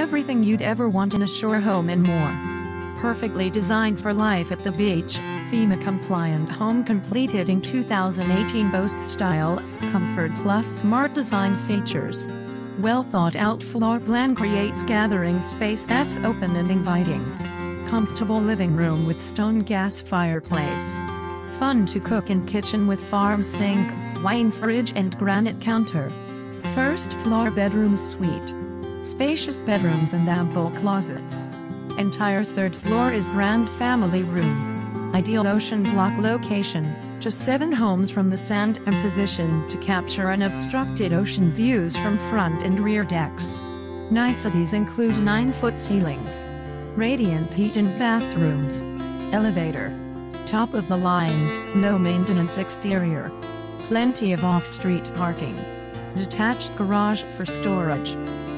Everything you'd ever want in a shore home and more. Perfectly designed for life at the beach, FEMA compliant home completed in 2018 boasts style, comfort plus smart design features. Well thought out floor plan creates gathering space that's open and inviting. Comfortable living room with stone gas fireplace. Fun to cook in kitchen with farm sink, wine fridge and granite counter. First floor bedroom suite. Spacious bedrooms and ample closets. Entire third floor is grand family room. Ideal ocean block location, just 7 homes from the sand and positioned to capture unobstructed ocean views from front and rear decks. Niceties include 9-foot ceilings. Radiant heat in bathrooms. Elevator. Top of the line, low maintenance exterior. Plenty of off-street parking. Detached garage for storage.